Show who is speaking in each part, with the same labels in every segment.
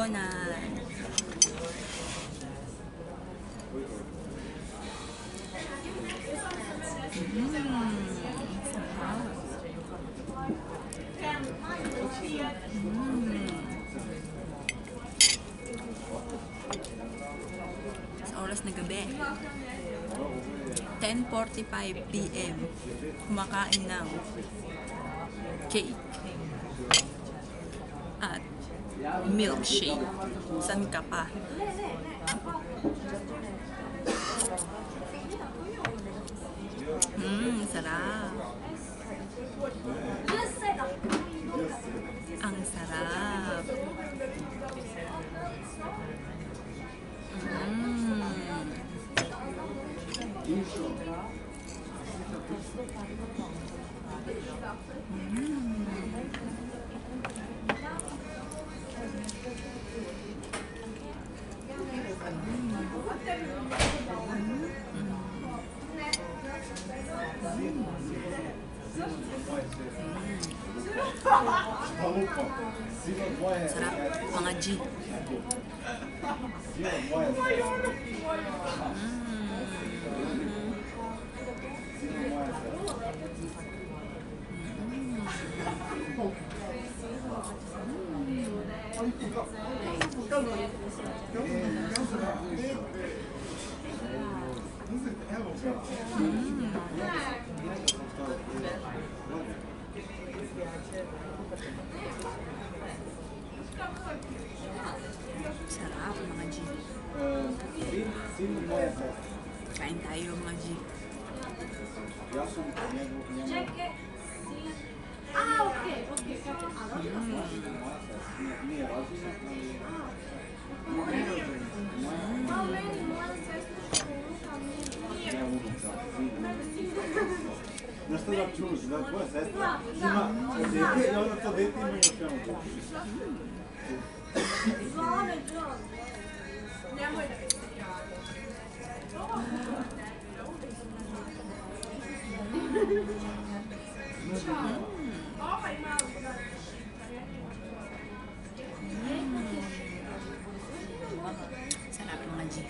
Speaker 1: McDonald's. Sa oras na gabi, 10:45 PM, kumakain ng cake at milkshake. San ka pa? Sarap. Ang sarap. Sarap, mga G. Sarap, mga G. Kain tayo, mga G.
Speaker 2: Nešto da čuš, da tvoja sestra ima dete i ona to dete ima još jedan dete.
Speaker 3: Zvane, John. Nemoj da se
Speaker 1: Sarap, mga G.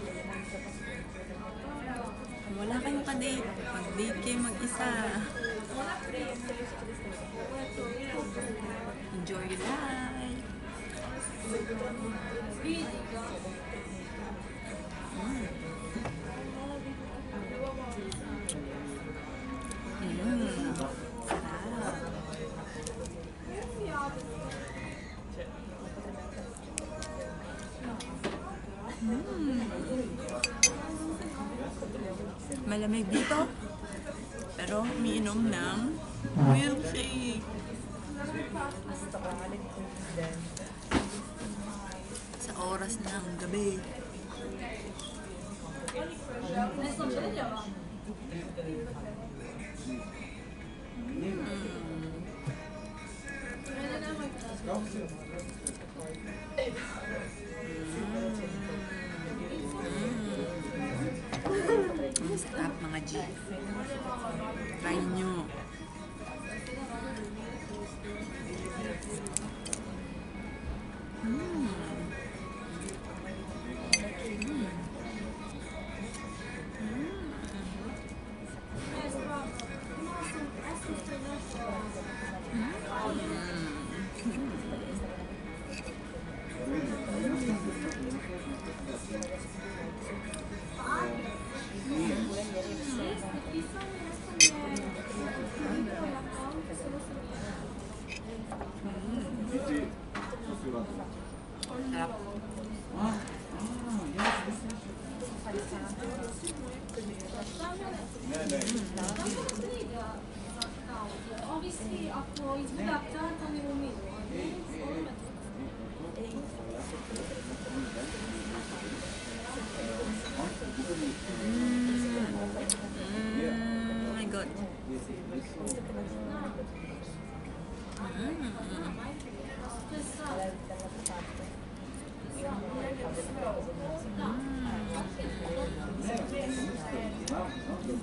Speaker 1: Kung wala kayong ka-date, mag-date kayo mag-isa. Enjoy your life. Malamig dito, pero umiinom ng milkshake. Sa oras ng gabi. Ang sarap, mga G. Try nyo. Sarap.
Speaker 3: Obviously, ako izgledam to mi umilo.
Speaker 1: My God.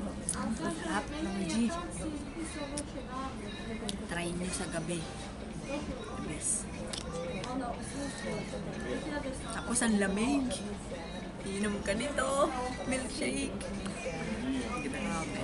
Speaker 1: Sarap ng G. Try nyo sa gabi. Best. Tapos ang lamig. Inom ka nito. Milkshake. Grabe.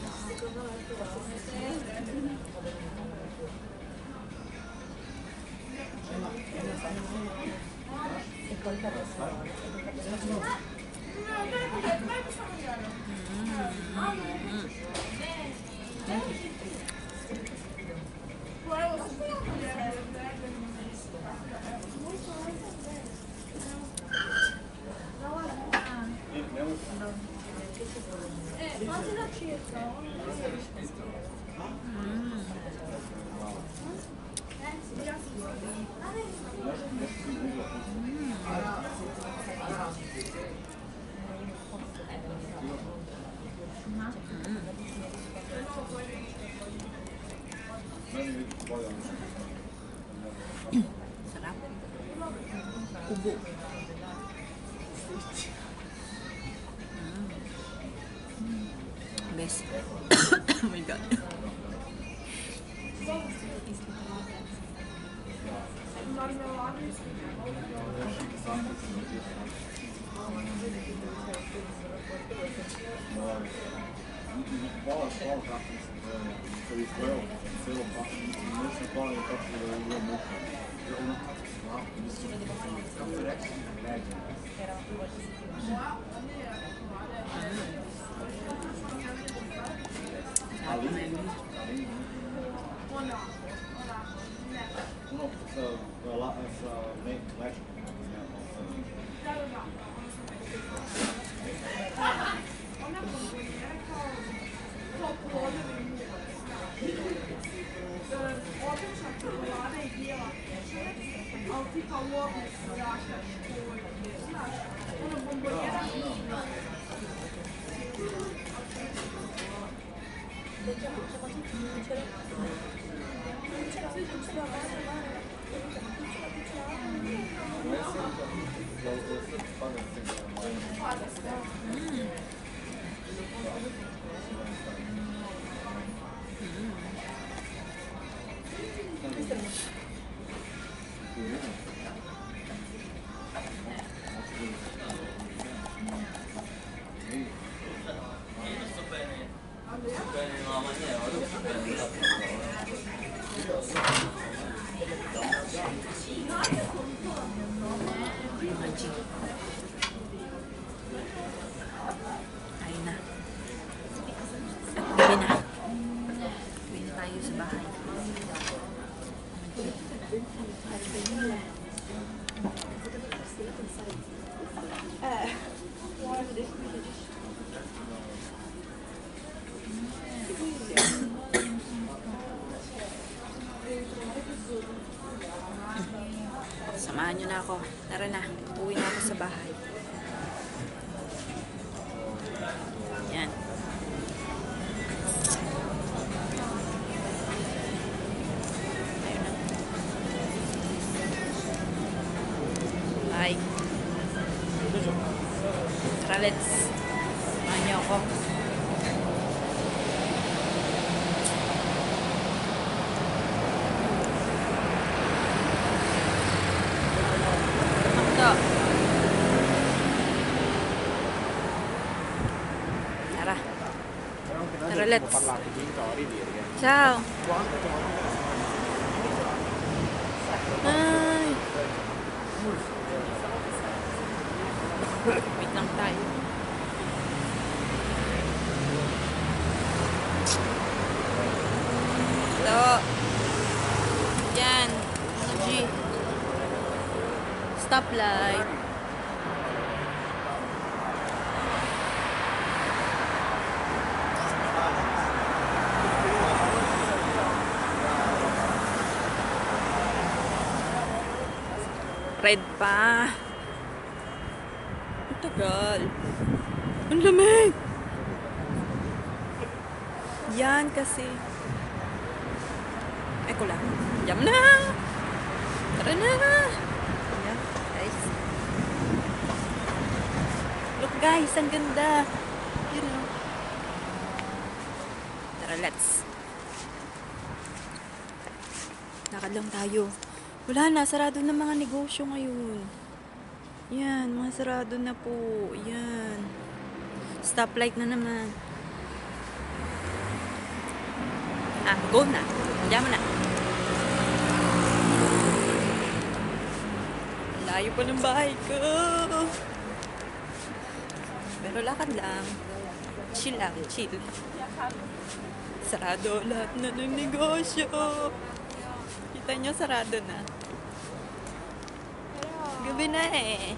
Speaker 1: Sarap. Ubo. Best. Oh my God. Ayun na. At gabi na. Uwi na tayo sa bahay. Samahan nyo na ako. Tara na. Uwi na ako sa bahay. Yan. Ayun na. Bye. Tara, let's. Samahan nyo ako. Tara. Tara, let's. Ciao. Ay. Wait lang tayo. Ito. Yan. G. Stoplight. Red pa. Ang tagal. Ang lamig. Yan kasi. Ay ko lang. Jam na. Tara na. Yan guys. Look guys, ang ganda. You know. Tara, let's. Lakad lang tayo. Wala na, sarado na mga negosyo ngayon. Yan, mga sarado na po. Yan. Stoplight na naman. Go na. Diyan mo na. Layo pa ng bahay ko. Pero lakad lang. Chill lang, chill. Sarado lahat na ng negosyo. Kita nyo, sarado na. Gabi na eh.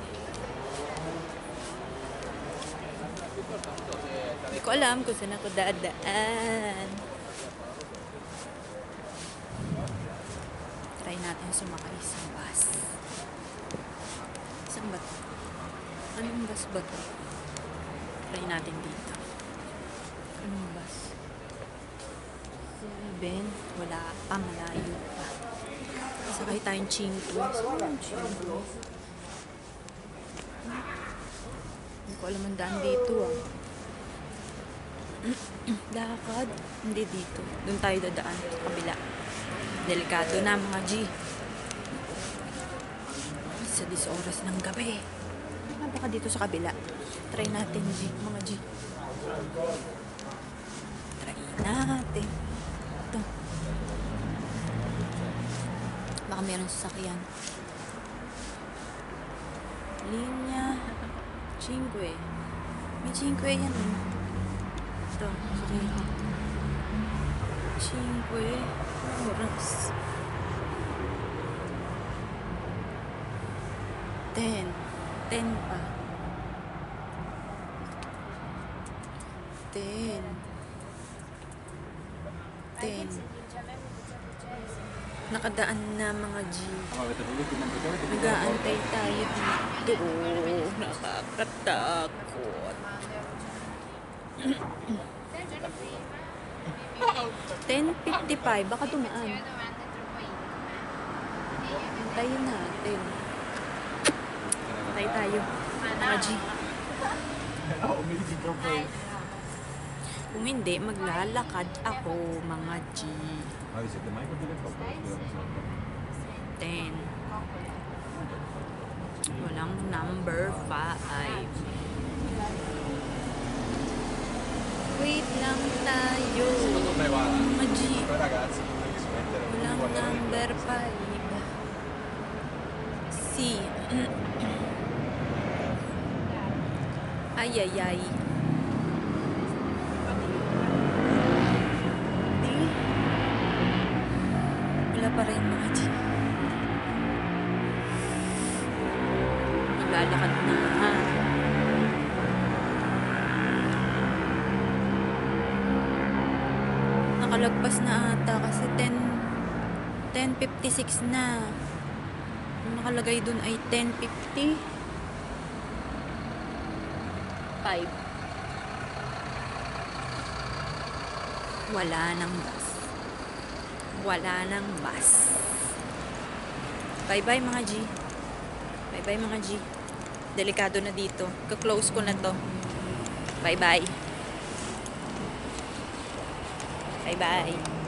Speaker 1: Hindi ko alam kung saan ako dadaan. Try natin sumakay sa bus. Saan ba ito? Anong bus ba ito? Try natin dito. Anong bus? 7. Wala pa, malayo pa. Sakay tayong 5. Saan yung 5? Hindi ko alam ang daan dito Lakad. Hindi dito. Doon tayo dadaan. Sa kabila. Delikado na mga G. Sa 10 oras ng gabi. Baka dito sa kabila. Try natin G. Mga G. Try natin. Ito. Baka meron sasakyan. Linya 5. May 5 yan Ito. Sakyan. 5 oras. 10 pa. 10. Nakadaan na mga G. Nag-aantay tayo dito. Nakakatakot. 10:55. Baka dumaan. Antayin natin. Antay tayo. Mga G. Kung hindi, maglalakad ako, mga G. 10. Walang number 5. Wait lang tayo. Mga G. Walang number 5. C. Ay. Wala pa rin mga G. Maglalakad na. Nakalagpas na ata kasi 10:56 na. Yung nakalagay dun ay 10:55. Wala nang bus. Bye-bye mga G. Bye-bye mga G. Delikado na dito. Ka-close ko na to. Bye-bye. Bye-bye.